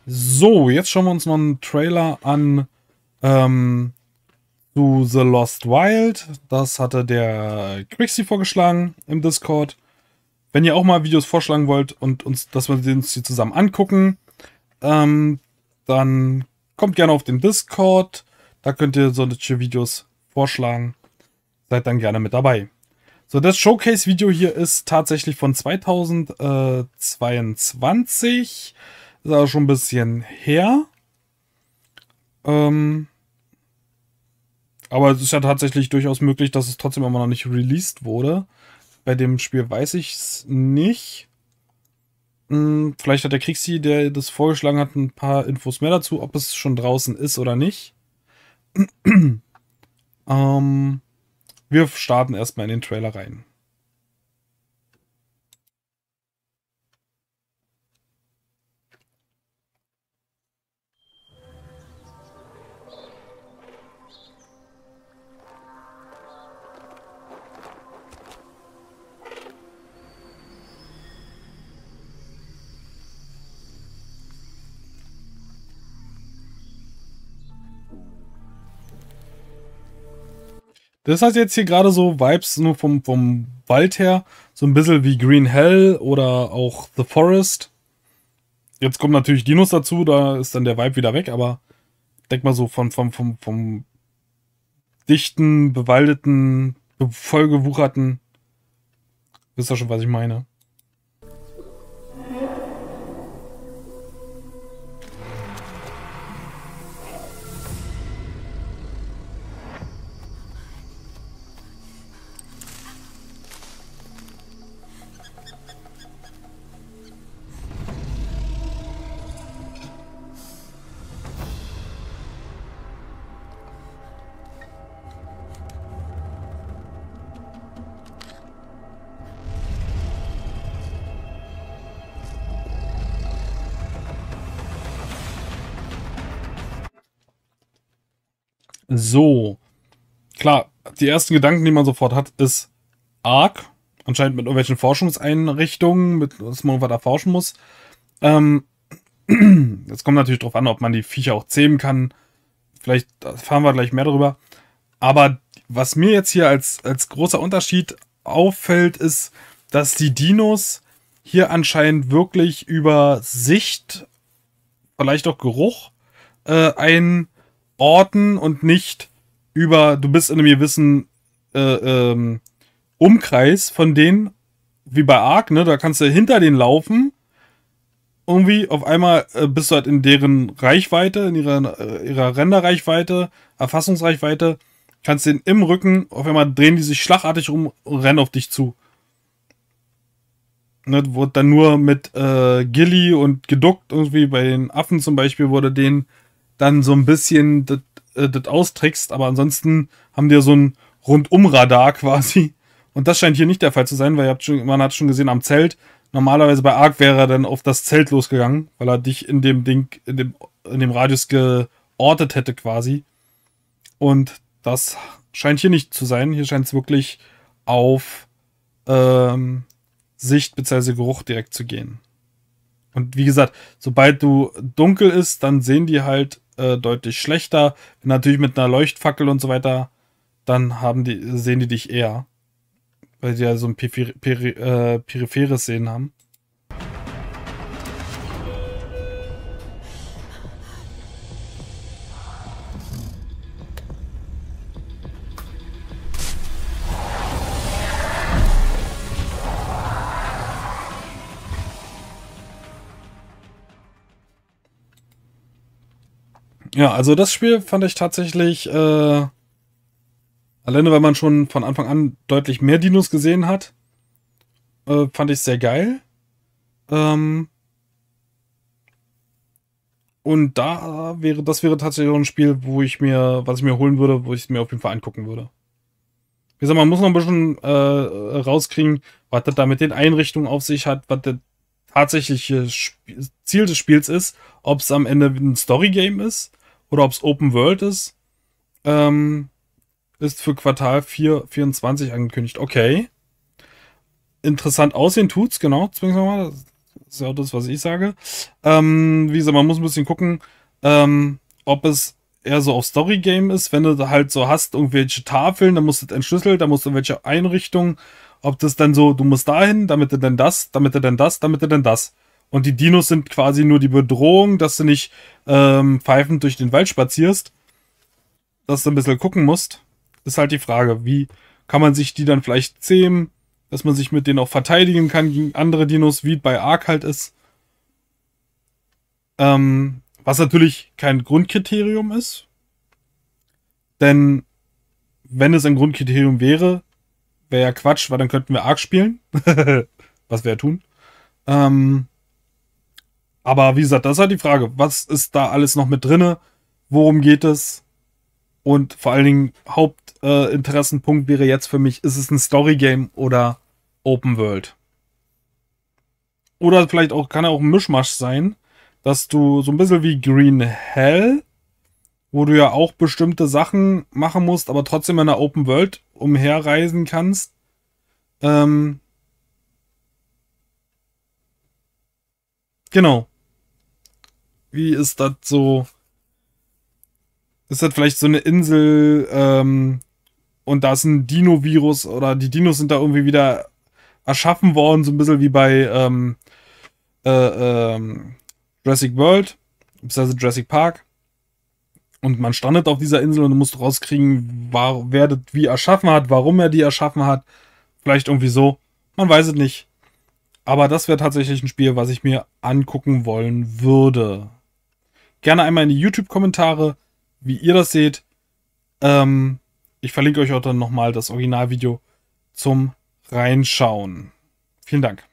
So, jetzt schauen wir uns mal einen Trailer an zu The Lost Wild. Das hatte der Quixi vorgeschlagen im Discord. Wenn ihr auch mal Videos vorschlagen wollt und dass wir uns die zusammen angucken, dann kommt gerne auf den Discord. Da könnt ihr solche Videos vorschlagen. Seid dann gerne mit dabei. So, das Showcase-Video hier ist tatsächlich von 2022. Ist aber schon ein bisschen her. Aber es ist ja tatsächlich durchaus möglich, dass es trotzdem immer noch nicht released wurde. Bei dem Spiel weiß ich es nicht. Vielleicht hat der Kriegsy, der das vorgeschlagen hat, ein paar Infos mehr dazu, ob es schon draußen ist oder nicht. Wir starten erstmal in den Trailer rein. Das hat jetzt hier gerade so Vibes nur vom Wald her. So ein bisschen wie Green Hell oder auch The Forest. Jetzt kommen natürlich Dinos dazu, da ist dann der Vibe wieder weg, aber denk mal so vom dichten, bewaldeten, vollgewucherten. Wisst ihr schon, was ich meine? So, klar, die ersten Gedanken, die man sofort hat, ist Ark. Anscheinend mit irgendwelchen Forschungseinrichtungen, mit dass man was erforschen muss. Jetzt kommt natürlich drauf an, ob man die Viecher auch zähmen kann. Vielleicht erfahren wir gleich mehr darüber. Aber was mir jetzt hier als großer Unterschied auffällt, ist, dass die Dinos hier anscheinend wirklich über Sicht, vielleicht auch Geruch, einordnen und nicht über, du bist in einem gewissen Umkreis von denen, wie bei Ark, ne? Da kannst du hinter denen laufen. Irgendwie auf einmal bist du halt in deren Reichweite, in ihrer Renderreichweite, Erfassungsreichweite, kannst den im Rücken, auf einmal drehen die sich schlagartig um und rennen auf dich zu. Ne, wurde dann nur mit Gilly und geduckt, irgendwie bei den Affen zum Beispiel, wurde denen dann so ein bisschen das austrickst, aber ansonsten haben die ja so ein Rundumradar quasi. Und das scheint hier nicht der Fall zu sein, weil man hat schon gesehen am Zelt, normalerweise bei Ark wäre er dann auf das Zelt losgegangen, weil er dich in dem Ding, in dem Radius geortet hätte quasi. Und das scheint hier nicht zu sein. Hier scheint es wirklich auf Sicht bzw. Geruch direkt zu gehen. Und wie gesagt, sobald du dunkel ist, dann sehen die halt deutlich schlechter. Natürlich mit einer Leuchtfackel und so weiter, dann sehen die dich eher. Weil die ja so ein peripheres Sehen haben. Ja, also das Spiel fand ich tatsächlich, alleine weil man schon von Anfang an deutlich mehr Dinos gesehen hat, fand ich sehr geil. Und das wäre tatsächlich auch ein Spiel, was ich mir holen würde, wo ich es mir auf jeden Fall angucken würde. Wie gesagt, man muss noch ein bisschen rauskriegen, was das da mit den Einrichtungen auf sich hat, was das tatsächliche Ziel des Spiels ist, ob es am Ende ein Story-Game ist oder ob es Open World ist. Ist für Quartal 4 24 angekündigt. Okay. Interessant aussehen tut's, genau. Zwingen wir mal. Das ist ja auch das, was ich sage. Wie gesagt, man muss ein bisschen gucken, ob es eher so auf Story-Game ist, wenn du da halt so hast, irgendwelche Tafeln, dann musst du das entschlüsseln, dann musst du irgendwelche Einrichtungen, ob das dann so, du musst dahin, damit du dann das, damit du dann das, damit du dann das. Und die Dinos sind quasi nur die Bedrohung, dass du nicht pfeifend durch den Wald spazierst, dass du ein bisschen gucken musst. Ist halt die Frage, wie kann man sich die dann vielleicht zähmen, dass man sich mit denen auch verteidigen kann gegen andere Dinos, wie bei Ark halt ist. Was natürlich kein Grundkriterium ist. Denn wenn es ein Grundkriterium wäre, wäre ja Quatsch, weil dann könnten wir Ark spielen. Was wir ja tun. Aber wie gesagt, das ist halt die Frage. Was ist da alles noch mit drinne? Worum geht es? Und vor allen Dingen Hauptinteressenpunkt wäre jetzt für mich, ist es ein Story-Game oder Open World? Oder vielleicht auch, kann ja auch ein Mischmasch sein, dass du so ein bisschen wie Green Hell, wo du ja auch bestimmte Sachen machen musst, aber trotzdem in einer Open World umherreisen kannst. Genau. Wie ist das so? Ist das vielleicht so eine Insel, und da ist ein Dino-Virus oder die Dinos sind da irgendwie wieder erschaffen worden, so ein bisschen wie bei Jurassic World, beziehungsweise Jurassic Park. Und man strandet auf dieser Insel und du musst rauskriegen, wer das wie erschaffen hat, warum er die erschaffen hat. Vielleicht irgendwie so. Man weiß es nicht. Aber das wäre tatsächlich ein Spiel, was ich mir angucken wollen würde. Gerne einmal in die YouTube-Kommentare, wie ihr das seht. Ich verlinke euch auch dann nochmal das Originalvideo zum Reinschauen. Vielen Dank.